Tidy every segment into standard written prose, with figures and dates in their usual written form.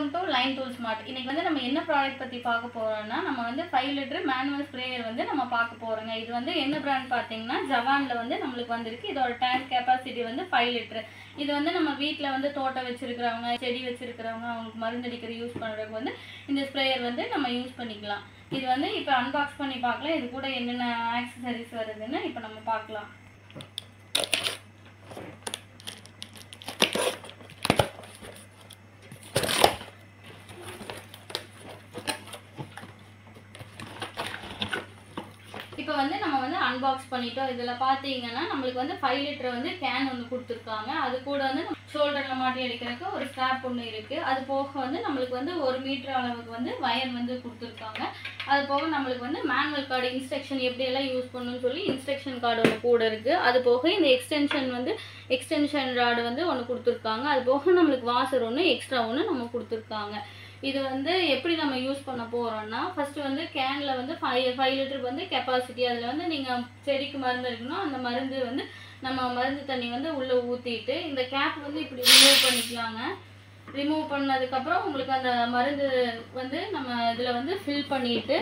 Welcome to line tool smart. இன்னைக்கு வந்து நம்ம என்ன ப்ராடக்ட் பற்றி பார்க்க போகிறோம்னா, நம்ம வந்து 5 லிட்டர் மேனுவல் ஸ்ப்ரேயர் வந்து நம்ம பார்க்க போகிறோங்க. இது வந்து என்ன பிராண்ட் பார்த்தீங்கன்னா ஜவானில் வந்து நம்மளுக்கு வந்திருக்கு. இதோட டேங்க் கெப்பாசிட்டி வந்து 5 லிட்டர். இது வந்து நம்ம வீட்டில் வந்து தோட்டம் வச்சுருக்கிறவங்க, செடி வச்சுருக்கிறவங்க, அவங்களுக்கு மருந்தடிக்கிற யூஸ் பண்ணுறதுக்கு வந்து இந்த ஸ்ப்ரேயர் வந்து நம்ம யூஸ் பண்ணிக்கலாம். இது வந்து இப்போ அன்பாக்ஸ் பண்ணி பார்க்கலாம். இது கூட என்னென்ன ஆக்சசரிஸ் வருதுன்னு இப்போ நம்ம பார்க்கலாம். இப்போ வந்து நம்ம வந்து அன்பாக்ஸ் பண்ணிட்டோம். இதில் பார்த்தீங்கன்னா நம்மளுக்கு வந்து 5 லிட்டர் வந்து கேன் ஒன்று கொடுத்துருக்காங்க. அது கூட வந்து ஷோல்டரில் மாட்டி அடிக்கிறதுக்கு ஒரு ஸ்ட்ராப் ஒன்று இருக்குது. அது போக வந்து நம்மளுக்கு வந்து 1 மீட்டர் அளவுக்கு வந்து வயர் வந்து கொடுத்துருக்காங்க. அது போக நம்மளுக்கு வந்து மேனுவல் கார்டு இன்ஸ்ட்ரக்ஷன் எப்படியெல்லாம் யூஸ் பண்ணணும்னு சொல்லி இன்ஸ்ட்ரக்ஷன் கார்டு ஒன்று கூட இருக்குது. அது போக இந்த எக்ஸ்டென்ஷன் ராடு வந்து ஒன்று கொடுத்துருக்காங்க. அது போக நம்மளுக்கு வாஷர் ஒன்று எக்ஸ்ட்ரா ஒன்று நம்ம கொடுத்துருக்காங்க. இது வந்து எப்படி நம்ம யூஸ் பண்ண போகிறோம்னா, ஃபஸ்ட்டு வந்து கேனில் வந்து 5 லிட்டருக்கு வந்து கெப்பாசிட்டி. அதில் வந்து நீங்கள் செடிக்கு மருந்து இருக்குன்னா அந்த மருந்து வந்து நம்ம மருந்து தண்ணி வந்து உள்ளே ஊற்றிட்டு இந்த கேப் வந்து இப்படி ரிமூவ் பண்ணிக்கலாங்க. ரிமூவ் பண்ணதுக்கப்புறம் உங்களுக்கு அந்த மருந்து வந்து நம்ம இதில் வந்து ஃபில் பண்ணிவிட்டு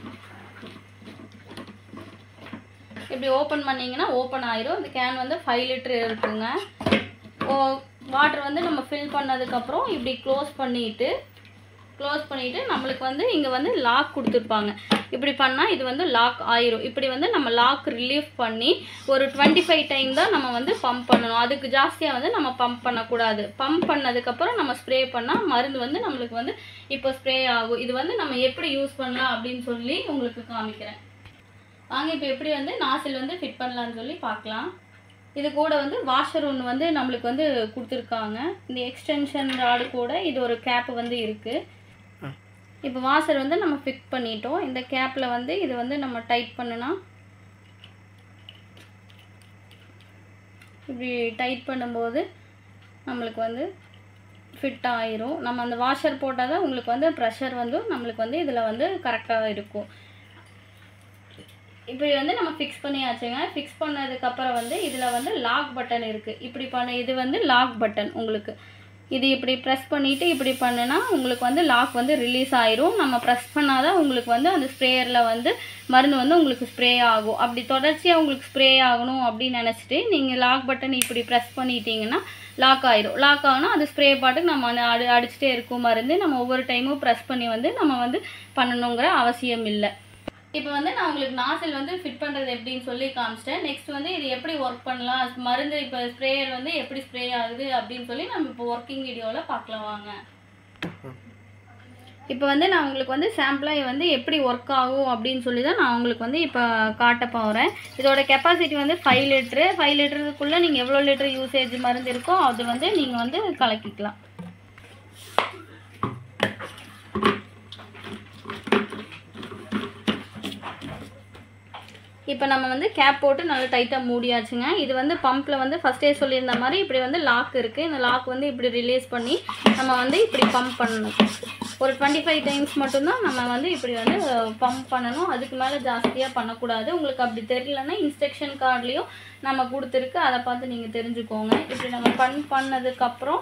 இப்படி ஓப்பன் பண்ணிங்கன்னா ஓப்பன் ஆயிரும். இந்த கேன் வந்து 5 லிட்டர் இருக்குங்க. வாட்டர் வந்து நம்ம ஃபில் பண்ணதுக்கப்புறம் இப்படி க்ளோஸ் பண்ணிவிட்டு நம்மளுக்கு வந்து இங்கே வந்து லாக் கொடுத்துருப்பாங்க. இப்படி பண்ணால் இது வந்து லாக் ஆயிரும். இப்படி வந்து நம்ம லாக் ரிலீஃப் பண்ணி ஒரு 25 டைம் தான் நம்ம வந்து பம்ப் பண்ணணும். அதுக்கு ஜாஸ்தியாக வந்து நம்ம பம்ப் பண்ணக்கூடாது. பம்ப் பண்ணதுக்கப்புறம் நம்ம ஸ்ப்ரே பண்ணால் மருந்து வந்து நம்மளுக்கு வந்து இப்போ ஸ்ப்ரே ஆகும். இது வந்து நம்ம எப்படி யூஸ் பண்ணலாம் அப்படின்னு சொல்லி உங்களுக்கு காமிக்கிறேன். வாங்க இப்போ எப்படி வந்து நாசில் வந்து ஃபிட் பண்ணலான்னு சொல்லி பார்க்கலாம். இது கூட வந்து வாஷர் ஒன்று வந்து நம்மளுக்கு வந்து கொடுத்துருக்காங்க. இந்த எக்ஸ்டென்ஷன் ராடு கூட இது ஒரு கேப் வந்து இருக்குது. இப்போ வாஷர் வந்து நம்ம ஃபிக்ஸ் பண்ணிட்டோம். இந்த கேப்பில் வந்து இது வந்து நம்ம டைட் பண்ணுனா இப்படி டைட் பண்ணும்போது நம்மளுக்கு வந்து ஃபிட் ஆயிரும். நம்ம அந்த வாஷர் போட்டால் தான் உங்களுக்கு வந்து ப்ரெஷர் வந்து நம்மளுக்கு வந்து இதில் வந்து கரெக்டாக இருக்கும். இப்படி வந்து நம்ம ஃபிக்ஸ் பண்ணியாச்சுங்க. ஃபிக்ஸ் பண்ணதுக்கப்புறம் வந்து இதில் வந்து லாக் பட்டன் இருக்குது. இது வந்து லாக் பட்டன். உங்களுக்கு இது இப்படி ப்ரெஸ் பண்ணிவிட்டு இப்படி பண்ணுனா உங்களுக்கு வந்து லாக் வந்து ரிலீஸ் ஆயிரும். நம்ம ப்ரெஸ் பண்ணால் தான் உங்களுக்கு வந்து அந்த ஸ்ப்ரேயரில் வந்து மருந்து வந்து உங்களுக்கு ஸ்ப்ரே ஆகும். அப்படி தொடர்ச்சியாக உங்களுக்கு ஸ்ப்ரே ஆகணும் அப்படின்னு நினச்சிட்டு நீங்கள் லாக் பட்டன் இப்படி ப்ரெஸ் பண்ணிட்டீங்கன்னா லாக் ஆயிரும். லாக் ஆகுனா அது ஸ்ப்ரே பாட்டுக்கு நம்ம அடிச்சுட்டே இருக்கும் மருந்து. நம்ம ஒவ்வொரு டைமும் ப்ரெஸ் பண்ணி வந்து நம்ம வந்து பண்ணணுங்கிற அவசியம் இல்லை. இப்போ வந்து நான் உங்களுக்கு நாசில் வந்து ஃபிட் பண்ணுறது எப்படின்னு சொல்லி காமிச்சிட்டேன். நெக்ஸ்ட் வந்து இது எப்படி ஒர்க் பண்ணலாம், மருந்து இப்போ ஸ்ப்ரேயர் வந்து எப்படி ஸ்ப்ரே ஆகுது அப்படின்னு சொல்லி நம்ம இப்போ ஒர்க்கிங் வீடியோவில் பார்க்கலாம் வாங்க. இப்போ வந்து நான் உங்களுக்கு வந்து சாம்பிளாக வந்து எப்படி ஒர்க் ஆகும் அப்படின்னு சொல்லி தான் நான் உங்களுக்கு வந்து இப்போ காட்ட போகிறேன். இதோட கெப்பாசிட்டி வந்து 5 லிட்டரு. 5 லிட்டருக்குள்ளே நீங்கள் எவ்வளோ லிட்டர் யூசேஜ் மருந்து இருக்கோ அது வந்து நீங்கள் வந்து கலக்கிக்கலாம். இப்போ நம்ம வந்து கேப் போட்டு நல்லா டைட்டாக மூடியாச்சுங்க. இது வந்து பம்பில் வந்து ஃபஸ்ட்டே சொல்லியிருந்த மாதிரி இப்படி வந்து லாக் இருக்குது. இந்த லாக் வந்து இப்படி ரிலீஸ் பண்ணி நம்ம வந்து இப்படி பம்ப் பண்ணணும். ஒரு 25 டைம்ஸ் மட்டும்தான் நம்ம வந்து இப்படி வந்து பம்ப் பண்ணணும். அதுக்கு மேலே ஜாஸ்தியாக பண்ணக்கூடாது. உங்களுக்கு அப்படி தெரியலன்னா இன்ஸ்ட்ரக்ஷன் கார்ட்லேயும் நம்ம கொடுத்துருக்கு, அதை பார்த்து நீங்கள் தெரிஞ்சுக்கோங்க. இப்படி நம்ம பண்ணதுக்கப்புறம்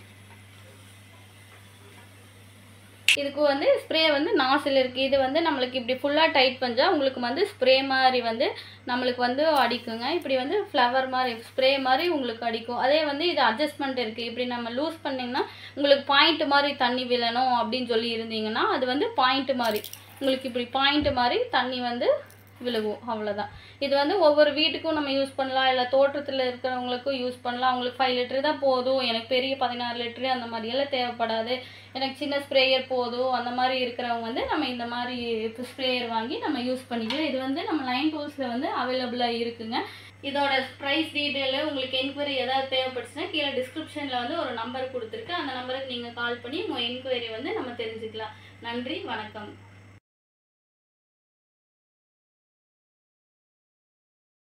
இதுக்கு வந்து ஸ்ப்ரே வந்து நாசில் இருக்குது. இது வந்து நம்மளுக்கு இப்படி ஃபுல்லாக டைட் பண்ணால் உங்களுக்கு வந்து ஸ்ப்ரே மாதிரி வந்து நம்மளுக்கு வந்து அடிக்குங்க. இப்படி வந்து ஃப்ளவர் மாதிரி ஸ்ப்ரே மாதிரி உங்களுக்கு அடிக்கும். அதே வந்து இது அட்ஜஸ்ட்மெண்ட் இருக்குது. இப்படி நம்ம லூஸ் பண்ணிங்கன்னா உங்களுக்கு பாயிண்ட் மாதிரி தண்ணி விழணும் அப்படின்னு சொல்லி இருந்தீங்கன்னா அது வந்து பாயிண்ட் மாதிரி உங்களுக்கு இப்படி பாயிண்ட் மாதிரி தண்ணி வந்து விழுகும். அவ்வளோதான். இது வந்து ஒவ்வொரு வீட்டுக்கும் நம்ம யூஸ் பண்ணலாம், இல்லை தோட்டத்தில் இருக்கிறவங்களுக்கும் யூஸ் பண்ணலாம். அவங்களுக்கு 5 லிட்டரு தான் போதும், எனக்கு பெரிய 16 லிட்டரு அந்த மாதிரியெல்லாம் தேவைப்படாது, எனக்கு சின்ன ஸ்ப்ரேயர் போதும், அந்த மாதிரி இருக்கிறவங்க வந்து நம்ம இந்த மாதிரி ஸ்ப்ரேயர் வாங்கி நம்ம யூஸ் பண்ணிக்கலாம். இது வந்து நம்ம லைன் டூல்ஸில் வந்து அவைலபிளாக இருக்குங்க. இதோட ப்ரைஸ் டீட்டெயிலு உங்களுக்கு என்கொயரி ஏதாவது தேவைப்பட்டுச்சுன்னா கீழே டிஸ்கிரிப்ஷனில் வந்து ஒரு நம்பர் கொடுத்துருக்கு. அந்த நம்பருக்கு நீங்கள் கால் பண்ணி உங்கள் என்கொயரி வந்து நம்ம தெரிஞ்சுக்கலாம். நன்றி, வணக்கம்.